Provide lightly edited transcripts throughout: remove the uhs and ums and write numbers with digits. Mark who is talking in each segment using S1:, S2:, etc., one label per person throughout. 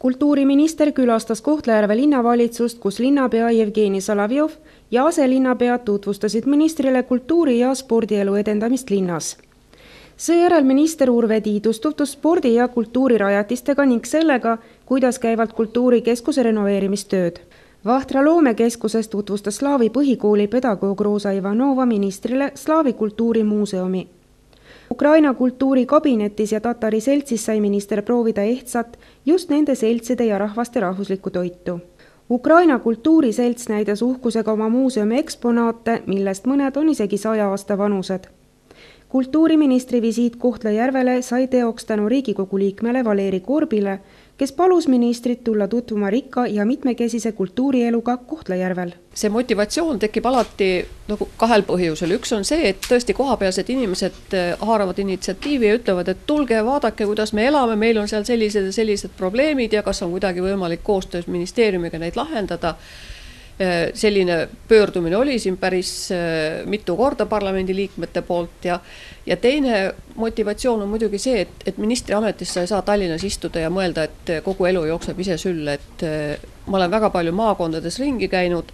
S1: Kultuuriminister külastas Kohtla-Järve linnavalitsust, kus linnapea Jevgeni Solovjov ja aselinnapead tutvustasid ministrile kultuuri- ja spordielu edendamist linnas. Seejärel minister Urve Tiidus tutvus spordi- ja kultuurirajatistega ning sellega, kuidas käivad kultuurikeskuse renoveerimistööd. Vahtra loomekeskuses tutvustas Slaavi põhikooli pedagoog Rosa Ivanova ministrile Slaavi kultuurimuuseumi. Ukraina kultuurikabinetis ja Tatari seltsis sai minister proovida ehtsat just nende seltside ja rahvaste rahvuslikku toitu. Ukraina kultuuriselts näidas uhkusega oma muuseumi eksponaate, millest mõned on isegi 100 aasta vanused. Kultuuriministri visiit Kohtla-Järvele sai teoks tänu Riigikogu liikmele Valeri Korbile, kes palus ministrit tulla tutvuma rikka ja mitmekesise kultuurieluga Kohtla-Järvel.
S2: See motivatsioon tekib alati kahel põhjusel. Üks on see, et tõesti kohapealsed inimesed haaravad initsiatiivi ja ütlevad, et tulge vaadake, kuidas me elame, meil on seal sellised probleemid ja kas on kuidagi võimalik koostöös ministeeriumiga neid lahendada. Selline pöördumine oli siin päris mitu korda parlamendi liikmete poolt ja teine motivatsioon on muidugi see, et ministri ametisse ei saa Tallinnas istuda ja mõelda, et kogu elu jookseb ise sülle, et ma olen väga palju maakondades ringi käinud,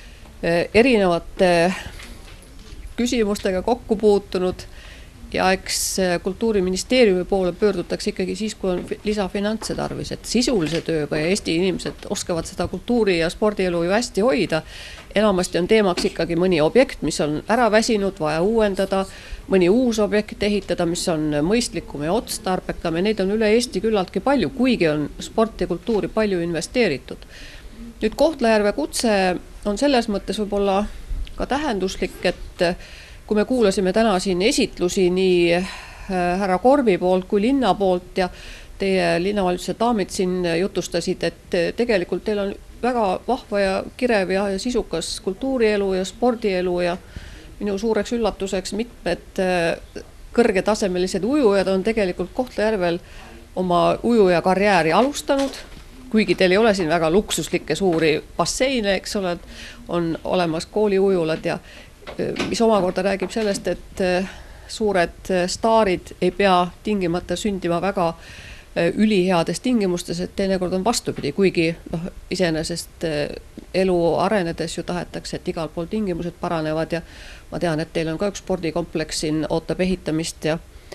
S2: erinevate küsimustega kokku puutunud ja eks kultuuriministeeriumi poole pöördutakse ikkagi siis, kui on lisafinantse tarvis, et sisulise tööga ja Eesti inimesed oskavad seda kultuuri- ja spordielu ju hästi hoida. Enamasti on teemaks ikkagi mõni objekt, mis on ära väsinud, vaja uuendada, mõni uus objekt ehitada, mis on mõistlikum ja otstarbekam ja neid on üle Eesti küllaltki palju, kuigi on sport ja kultuuri palju investeeritud. Nüüd Kohtla-Järve kutse on selles mõttes võib-olla ka tähenduslik, et kui me kuulasime täna siin esitlusi nii härra Korbi poolt kui linna poolt ja teie linnavalitsuse daamid siin jutustasid, et tegelikult teil on väga vahva ja kirev ja sisukas kultuurielu ja spordielu ja minu suureks üllatuseks mitmed kõrgetasemelised ujujad on tegelikult Kohtla-Järvel oma ujuja karjääri alustanud, kuigi teil ei ole siin väga luksuslikke suuri basseine, eks ole, on olemas kooliujulad ja mis omakorda räägib sellest, et suured staarid ei pea tingimata sündima väga üliheades tingimustes, et teinekord on vastupidi, kuigi iseenesest elu arenedes ju tahetakse, et igal pool tingimused paranevad ja ma tean, et teil on ka üks spordikompleks siin ootab ehitamist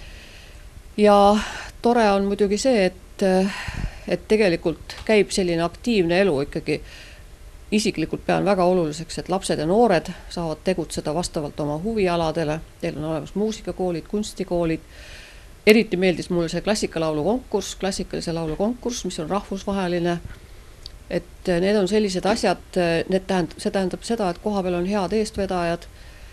S2: ja tore on muidugi see, et tegelikult käib selline aktiivne elu ikkagi. Isiklikult pean väga oluliseks, et lapsed ja noored saavad tegutseda vastavalt oma huvialadele. Teil on olemas muusikakoolid, kunstikoolid. Eriti meeldis mulle see klassikalise laulu konkurss, mis on rahvusvaheline. Et need on sellised asjad, see tähendab seda, et kohapeal on head eestvedajad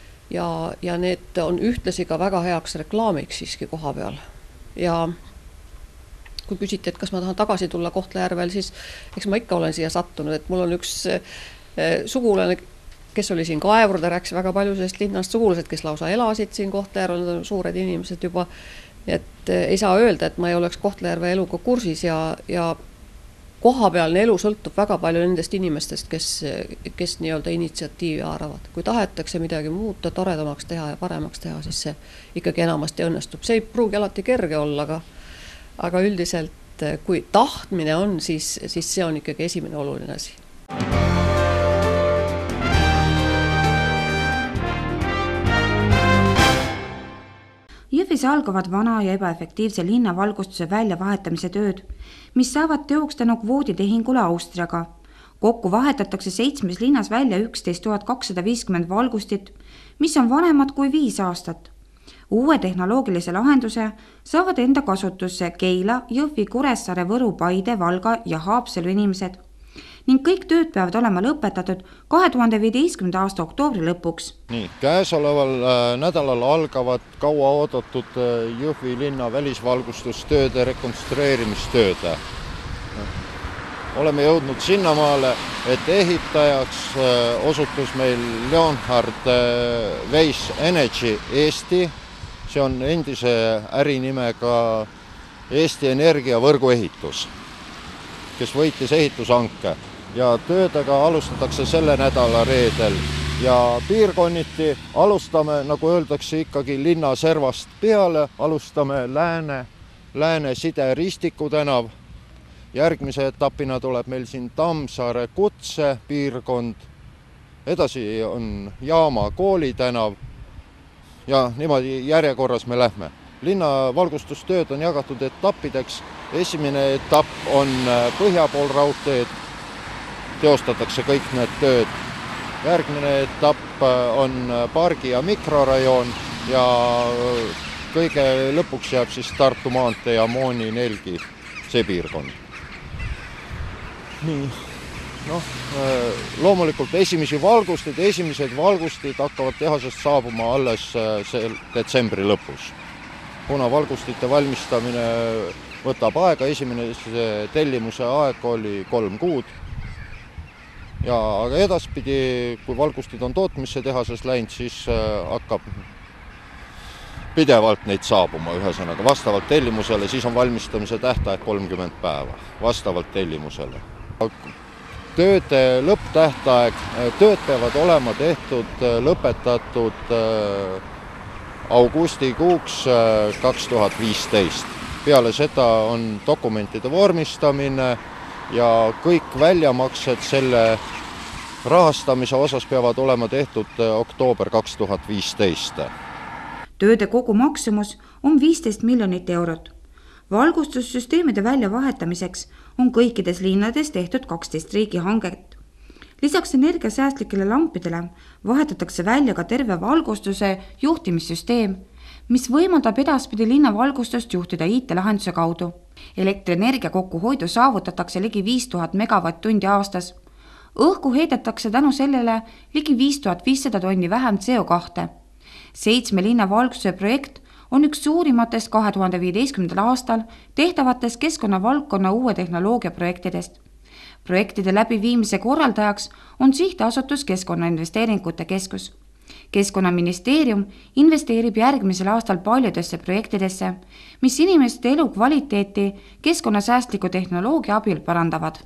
S2: ja need on ühtlasi ka väga heaks reklaamiks siiski kohapeal. Ja kui küsiti, et kas ma tahan tagasi tulla Kohtla-Järvel, siis eks ma ikka olen siia sattunud, et mul on üks sugulane, kes oli siin kaevur, ta rääkis väga palju sellest linnast, sugulased, kes lausa elasid siin Kohtla-Järvel, need on suured inimesed juba, et ei saa öelda, et ma ei oleks Kohtla-Järve eluga kursis ja kohapealne elu sõltub väga palju nendest inimestest, kes nii-öelda initsiatiivi haaravad. Kui tahetakse midagi muuta, toredamaks teha ja paremaks teha, siis see ikkagi enamasti õnnestub. See ei pruugi alati kerge olla, aga üldiselt, kui tahtmine on, siis see on ikkagi esimene oluline asi.
S3: Jõhvis algavad vana ja ebaefektiivse linnavalgustuse väljavahetamise tööd, mis saavad teoks tänu kvooditehingule Austriaga. Kokku vahetatakse 7 linnas välja 11 250 valgustit, mis on vanemad kui 5 aastat. Uue tehnoloogilise lahenduse saavad enda kasutusse Keila, Jõhvi, Kuressaare, Võru, Paide, Valga ja Haapsalu inimesed. Ning kõik tööd peavad olema lõpetatud 2015. aasta oktoobri lõpuks.
S4: Nii, käesoleval nädalal algavad kaua oodatud Jõhvi linna välisvalgustustööde rekonstrueerimistööde. Oleme jõudnud sinnamaale, et ehitajaks osutus meil Leonhard Weiss Energy Eesti. See on endise ärinimega Eesti Energia võrguehitus, kes võitis ehitushanke. Ja töödega alustatakse selle nädala reedel. Ja piirkonniti alustame, nagu öeldakse, ikkagi linna servast peale. Alustame Lääne Side Ristiku tänav järgmise etapina tuleb meil siin Tammsaare kutsepiirkond, edasi on Jaama koolitänav ja niimoodi järjekorras me lähme. Linna valgustustööd on jagatud etappideks. Esimene etapp on põhja pool raudteed, teostatakse kõik need tööd. Järgmine etapp on pargi- ja mikrorajoon ja kõige lõpuks jääb siis Tartu maantee ja Mooni nelgi, see piirkond. Nii, loomulikult esimesed valgustid hakkavad tehasest saabuma alles detsembri lõpus. Kuna valgustite valmistamine võtab aega, esimene tellimuse aeg oli 3 kuud. Aga edaspidi, kui valgustid on tootmisse tehases läinud, siis hakkab pidevalt neid saabuma ühesõnaga vastavalt tellimusele, siis on valmistamise tähtaeg 30 päeva vastavalt tellimusele. Tööde lõpptähtaeg, tööd peavad olema tehtud, lõpetatud augustikuuks 2015. Peale seda on dokumentide vormistamine ja kõik väljamaksed selle rahastamise osas peavad olema tehtud oktoober 2015.
S3: Tööde kogu maksumus on 15 miljonit eurot. Valgustussüsteemide väljavahetamiseks on kõikides linnades tehtud 12 riigihanget. Lisaks energiasäästlikele lampidele vahetatakse välja ka terve valgustuse juhtimissüsteem, mis võimaldab edaspidi linna valgustust juhtida IT-lahenduse kaudu. Elektrienergia kokkuhoidu saavutatakse ligi 5000 megavatt-tundi aastas. Õhku heidetakse tänu sellele ligi 5500 tonni vähem CO2. 7 linna valgustuse projekt on üks suurimatest 2015. aastal tehtavatest keskkonnavaldkonna uue tehnoloogia projektidest. Projektide läbiviimise korraldajaks on sihtasutus Keskkonnainvesteeringute Keskus. Keskkonnaministeerium investeerib järgmisel aastal paljudesse projektidesse, mis inimeste elu kvaliteeti keskkonnasäästliku tehnoloogia abil parandavad.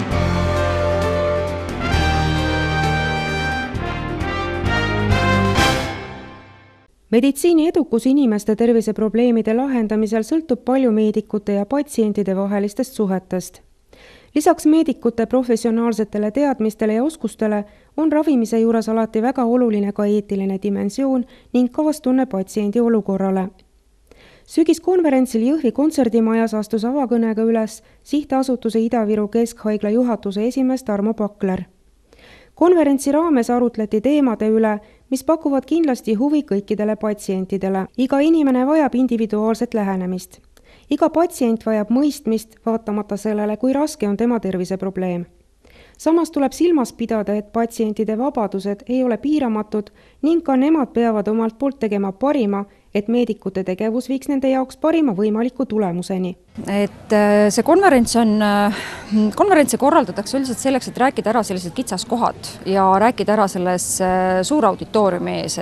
S1: Meditsiini edukus inimeste terviseprobleemide lahendamisel sõltub palju meedikute ja patsientide vahelistest suhetest. Lisaks meedikute professionaalsetele teadmistele ja oskustele on ravimise juures alati väga oluline ka eetiline dimensioon ning kaastunne patsiendi olukorrale. Sügiskonverentsil Jõhvi kontserdimajas astus avakõnega üles sihtasutuse Ida-Viru Keskhaigla juhatuse esimees Tarmo Pakler. Konverentsi raames arutleti teemade üle, mis pakuvad kindlasti huvi kõikidele patsientidele. Iga inimene vajab individuaalset lähenemist. Iga patsient vajab mõistmist, vaatamata sellele, kui raske on tema terviseprobleem. Samas tuleb silmas pidada, et patsientide vabadused ei ole piiramatud ning ka nemad peavad omalt poolt tegema parima, et meedikute tegevus viiks nende jaoks parima võimaliku tulemuseni.
S5: Et see konverentsi korraldatakse üldiselt selleks, et rääkida ära sellised kitsaskohad ja rääkida ära selles suur auditooriumi ees,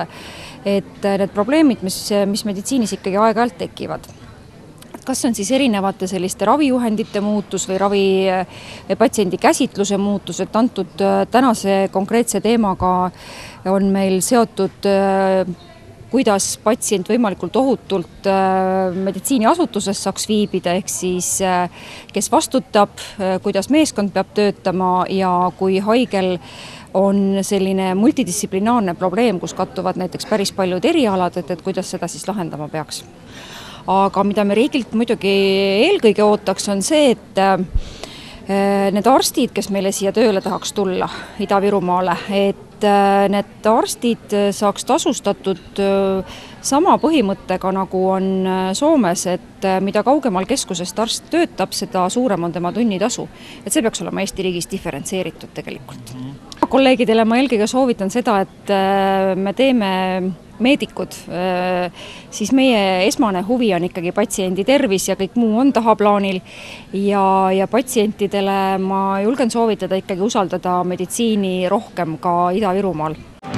S5: et need probleemid, mis meditsiinis ikkagi aeg-ajalt tekivad. Kas on siis erinevate selliste ravijuhendite muutus või patsiendi käsitluse muutus, et antud tänase konkreetse teemaga on meil seotud, kuidas patsient võimalikult ohutult meditsiiniasutuses saaks viibida, ehk siis kes vastutab, kuidas meeskond peab töötama ja kui haigel on selline multidistsiplinaarne probleem, kus kattuvad näiteks päris paljud erialad, et kuidas seda siis lahendama peaks. Aga mida me riigilt muidugi eelkõige ootaks, on see, et need arstid, kes meile siia tööle tahaks tulla Ida-Virumaale, et need arstid saaks tasustatud sama põhimõttega, nagu on Soomes, et mida kaugemal keskusest arst töötab, seda suurem on tema tunnitasu. Et see peaks olema Eesti riigis diferentseeritud tegelikult. Kolleegidele ma eelkõige soovitan seda, et me teeme meedikud, siis meie esmane huvi on ikkagi patsiendi tervis ja kõik muu on tahaplaanil ja patsientidele ma julgen soovitada ikkagi usaldada meditsiini rohkem ka Ida-Virumaal.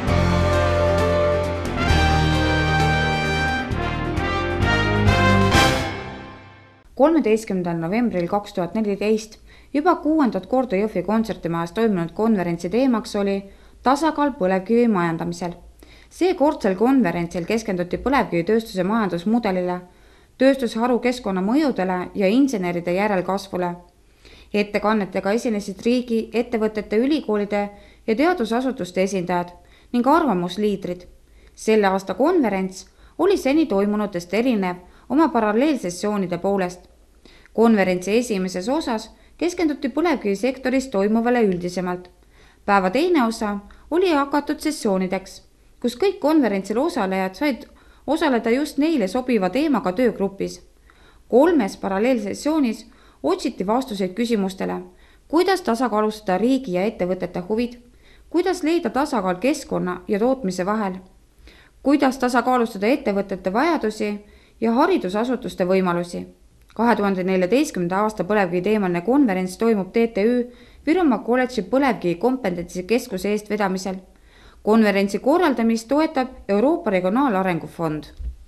S3: novembril 2014 juba 6. korda Jõhvi kontserdimajas toimunud konverentsi teemaks oli tasakaal põlevkivi majandamisel. Seekordsel konverentsil keskenduti põlevkivitööstuse majandusmudelile, tööstusharu keskkonnamõjudele ja inseneride järelkasvule. Ettekannetega esinesid riigi, ettevõtete, ülikoolide ja teadusasutuste esindajad ning arvamusliidrid. Selle aasta konverents oli seni toimunutest erinev oma paralleelsessioonide poolest. Konverentsi esimeses osas keskenduti põlevkivisektoris toimuvale üldisemalt. Päeva teine osa oli jagatud sessioonideks, kus kõik konverentsil osalejad said osaleda just neile sobiva teemaga töögrupis. 3 paralleelsessioonis otsiti vastuseid küsimustele, kuidas tasakaalustada riigi ja ettevõtete huvid, kuidas leida tasakaal keskkonna ja tootmise vahel, kuidas tasakaalustada ettevõtete vajadusi ja haridusasutuste võimalusi. 2014. aasta põlevkivi teemaline konverents toimub TTÜ Virumaa kolledži põlevkivi kompetentsi keskuse eestvedamisel. Konverentsi korraldamist toetab Euroopa Regionaalarengu Fond.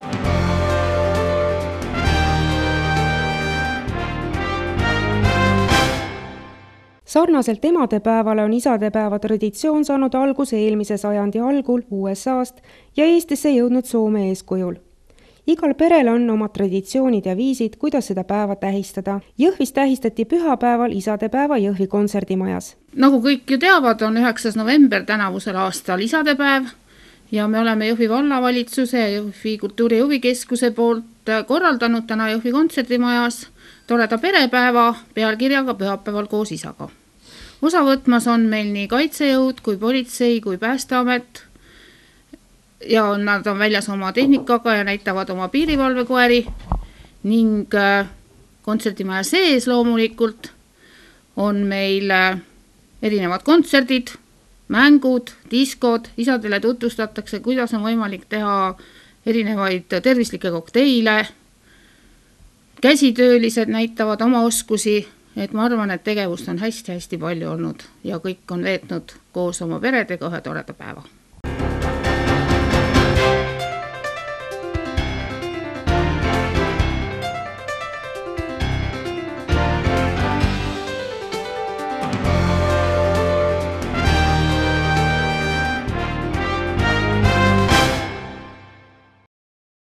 S1: Sarnaselt emadepäevale on isadepäeva traditsioon saanud alguse eelmise sajandi algul USA'st ja Eestisse jõudnud Soome eeskujul. Igal perel on omad traditsioonid ja viisid, kuidas seda päeva tähistada. Jõhvis tähistati pühapäeval isadepäeva Jõhvi kontserdimajas.
S6: Nagu kõik ju teavad, on 9. november tänavusel aastal isadepäev ja me oleme Jõhvi vallavalitsuse ja Jõhvi kultuuri- ja huvikeskuse poolt korraldanud täna Jõhvi kontserdimajas toreda perepäeva pealkirjaga Pühapäeval koos isaga. Osa võtmas on meil nii kaitsejõud kui politsei kui Päästeamet ja nad on väljas oma tehnikaga ja näitavad oma piirivalvekoeri ning kontserdimaja sees loomulikult on meil erinevad kontserdid, mängud, diskod, isadele tutvustatakse, kuidas on võimalik teha erinevaid tervislikke kokteile, käsitöölised näitavad oma oskusi, et ma arvan, et tegevust on hästi-hästi palju olnud ja kõik on veetnud koos oma peredega ühe toreda päeva.